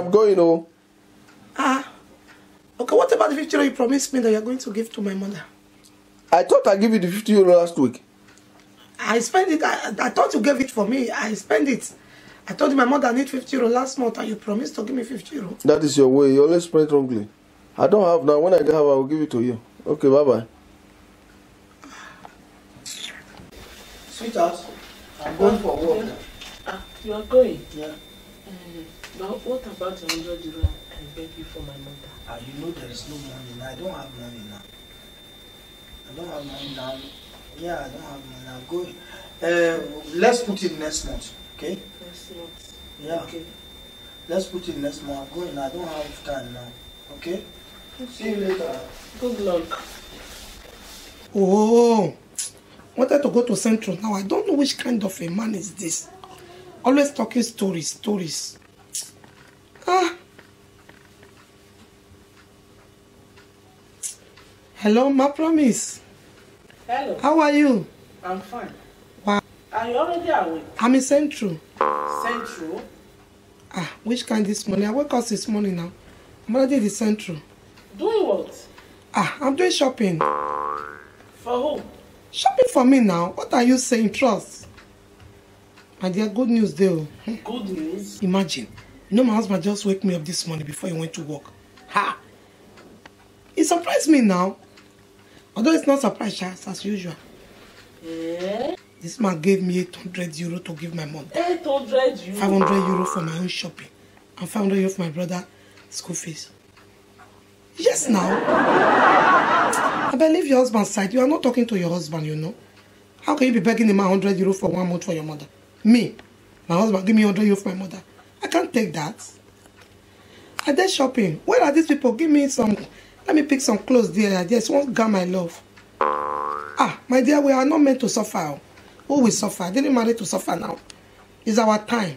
I'm going, oh. Okay, what about the 50 euro you promised me that you're going to give to my mother? I thought I gave you the 50 euro last week. I spent it. I thought you gave it for me. I spent it. I told you my mother need 50 euro last month and you promised to give me 50 euro. That is your way. You always spend wrongly. I don't have now. When I get have, I will give it to you. Okay, bye-bye. Sweetheart, I'm going for work. You are going? Yeah. Now, what about the 100 euro I beg you for my mother? You know there is no money now. I don't have money now. I don't have money now. Yeah, I don't have money now. Go. Let's put it next month, okay? Next month. Yeah. Okay. Let's put it next month. I'm going. I don't have time now. Okay? See you later. Good luck. Oh, wanted to go to Central now. I don't know which kind of a man is this. Always talking stories. Hello, my promise. Hello. How are you? I'm fine. Wow. Are you already awake? I'm in Central. Central? Which kind this morning? I woke up this morning now. I'm already in the Central. Doing what? I'm doing shopping. For who? Shopping for me now. What are you saying? Trust. My dear, good news though. Good news? Imagine. You know my husband just woke me up this morning before he went to work. He surprised me now. Although it's not surprise, as usual. Yeah? This man gave me 800 euro to give my mother. 800 euro? 500 euro for my own shopping. And 500 euro for my brother school fees. Yes, now. I believe your husband's side. You are not talking to your husband, you know. How can you be begging him 100 euro for 1 month for your mother? Me, my husband, give me 100 euro for my mother. I can't take that. I did shopping. Where are these people? Give me some. Let me pick some clothes there. I just want girl my love. My dear, we are not meant to suffer. Who will suffer? I didn't marry to suffer now. It's our time.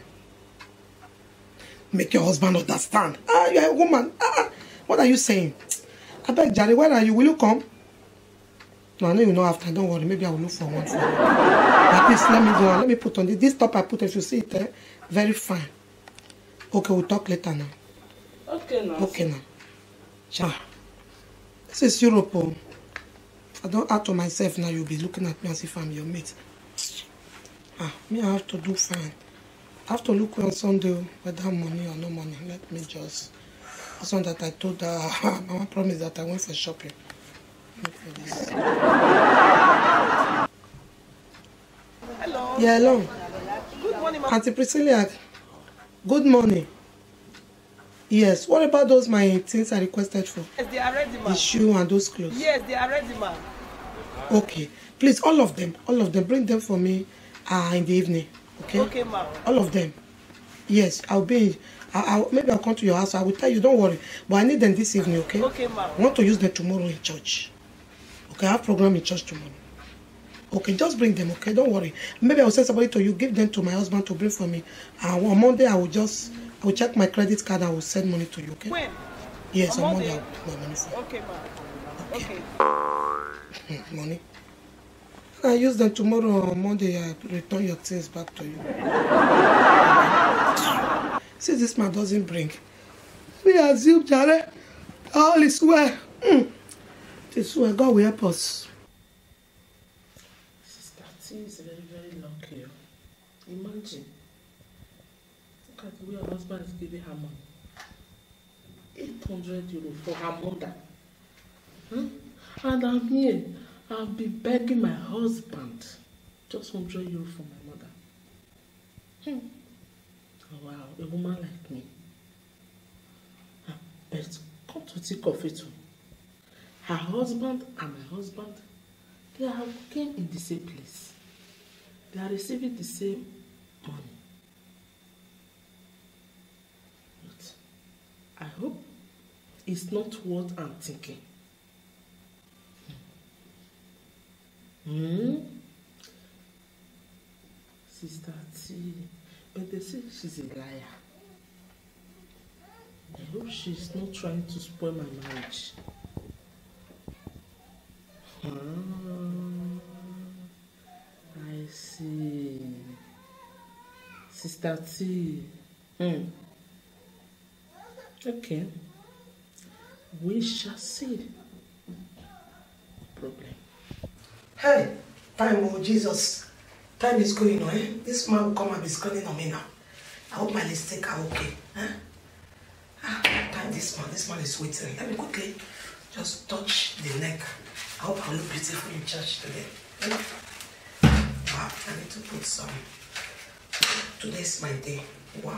Make your husband understand. You are a woman. What are you saying? I beg, Jerry, where are you? Will you come? No, I know you know after. Don't worry. Maybe I will look for one for you. But please, let me go on. Let me put on this top I put, if you see it, very fine. Okay, we'll talk later now. Okay, now. Okay, now. This is Europe. Oh. If I don't act to myself now, you'll be looking at me as if I'm your mate. Me, I have to do fine. I have to look on Sunday whether money or no money. Let me just. That's one that I told her. Mama promised that I went for shopping. Hello. Yeah, hello. Good morning, Mama. Auntie Priscilla. Good morning. Yes. What about those my things I requested for? Yes, they are ready, ma. The shoe and those clothes. Yes, they are ready, ma. Okay. Please, all of them, bring them for me in the evening. Okay? Okay, ma. All of them. Yes, I'll be. Maybe I'll come to your house. I will tell you. Don't worry. But I need them this evening. Okay? Okay, ma. I want to use them tomorrow in church. Okay, I have program in church tomorrow. Okay, just bring them. Okay, don't worry. Maybe I will send somebody to you. Give them to my husband to bring for me. On Monday, I will check my credit card. I will send money to you. Okay? When? Yes, on Monday. Monday? I will put my money for you. Okay, ma. Okay. Money. I use them tomorrow on Monday. I return your things back to you. See, this man doesn't bring. We assume, Jared, all is well. This way, God will help us. Sister T is very, very lucky. Imagine. Look at the way her husband is giving her money. 800 euro for her mother. And I'm here. I'll be begging my husband just 100 euro for my mother. Oh, wow, a woman like me. But come to think of it, her husband and my husband, they are working in the same place. They are receiving the same money. But I hope it's not what I'm thinking. Sister T, but they say she's a liar. I hope she's not trying to spoil my marriage. I see. Sister T. Okay. We shall see. Problem. Hey, time, oh Jesus. Time is going on, eh? This man will come and be screaming on me now. I hope my lipstick are okay. Eh? Time, this man is waiting. Let me quickly just touch the neck. I hope I look beautiful in church today. Eh? Wow, I need to put some. Today's my day. Wow.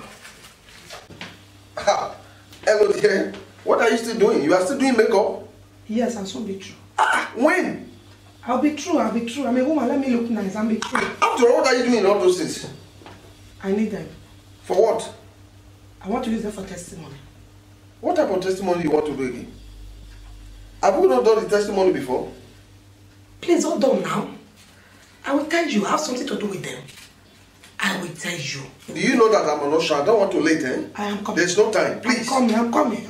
Hello dear. What are you still doing? You are still doing makeup? Yes, I'll soon be true. When? I'll be true. I'm a woman. Let me look nice. I'll be true. After all, what are you doing in all those things? I need them. For what? I want to use them for testimony. What type of testimony you want to do again? Have you not done the testimony before? Please hold on now. I will tell you. I have something to do with them. I will tell you. Do you know that I'm not sure? I don't want to late, eh? I am coming. There's no time, please. I'm coming.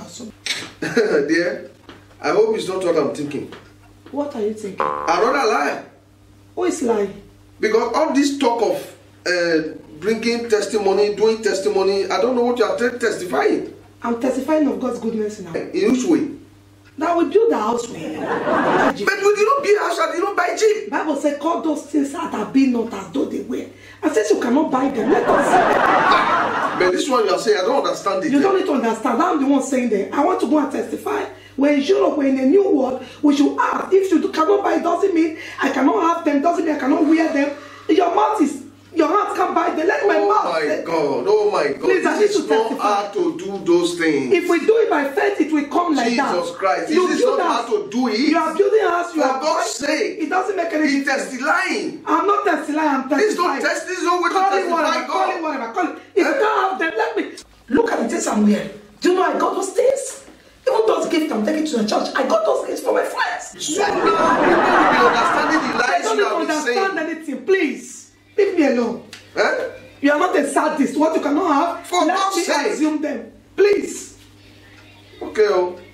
Dear, I hope it's not what I'm thinking. What are you thinking? Another lie. Who is lying? Because all this talk of bringing testimony, doing testimony, I don't know what you are testifying. I'm testifying of God's goodness now. In which way? That we build the house with. But we did not build a house and did not buy cheap. Bible says, call those things that have been not as though they were. And since you cannot buy them, let us. But this one you are saying, I don't understand it. You don't need to understand. I'm the one saying that. I want to go and testify. We're in Europe, we're in a new world. We should ask. If you cannot buy, it doesn't mean I cannot have them. Doesn't mean I cannot wear them. Your mouth is. Your hands can't buy them. Let my mouth. Oh my God. Please, I need to testify. It's not hard to do those things. If we do it by faith, it will come like that. Jesus Christ. This is not hard to do it. You are building a house. For God's sake. It doesn't make any difference. He's testifying. I'm not testifying. I'm testifying. This is no way to testify God. Call it whatever. Call it. If you can't have them, let me. Look at the things I'm wearing. Do you know I got those things? Even those gifts I'm taking to the church, I got those gifts for my friends. So you will be understanding the lies you have been saying. I don't understand anything. Please, leave me alone. Eh? You are not a sadist. What you cannot have, for let me assume them. Please. Okay,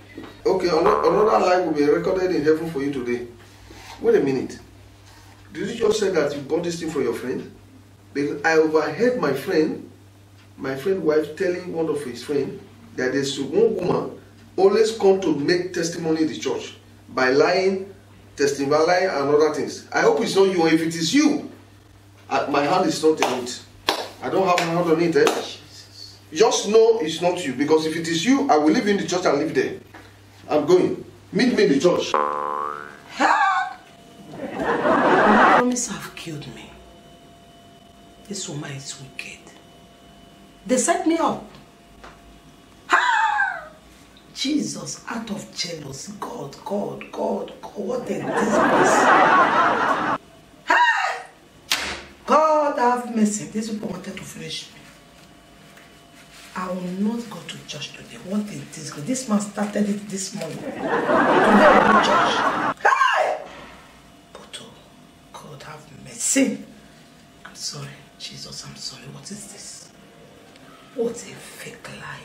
another lie will be recorded in heaven for you today. Wait a minute. Did you just say that you bought this thing for your friend? Because I overheard my friend wife telling one of his friends that there's one woman always come to make testimony in the church by lying, testifying and other things. I hope it's not you. If it is you, my hand is not on it. I don't have my hand on it. Jesus. Just know it's not you. Because if it is you, I will live in the church and live there. I'm going. Meet me in the church. The promise have killed me. This woman is wicked. They set me up. Jesus, out of jealousy, God, what a disgrace. God have mercy. These people wanted to finish me. I will not go to church today. What a disgrace. This man started it this morning. Today I go to church. But God have mercy. I'm sorry. Jesus, I'm sorry. What is this? What a fake life.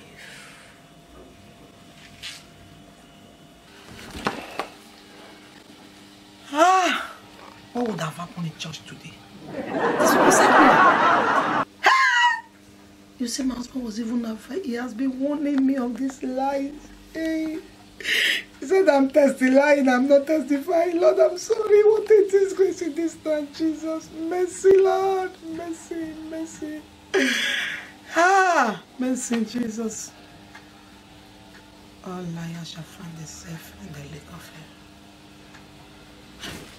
What would have happened in church today? This was happening. You see, my husband was even afraid. He has been warning me of this lies. Hey. He said I'm testifying, I'm not testifying. Lord, I'm sorry. What a disgrace in this time, Jesus. Mercy, Lord. Mercy, mercy. Mercy, Jesus. All liars shall find themselves in the lake of hell.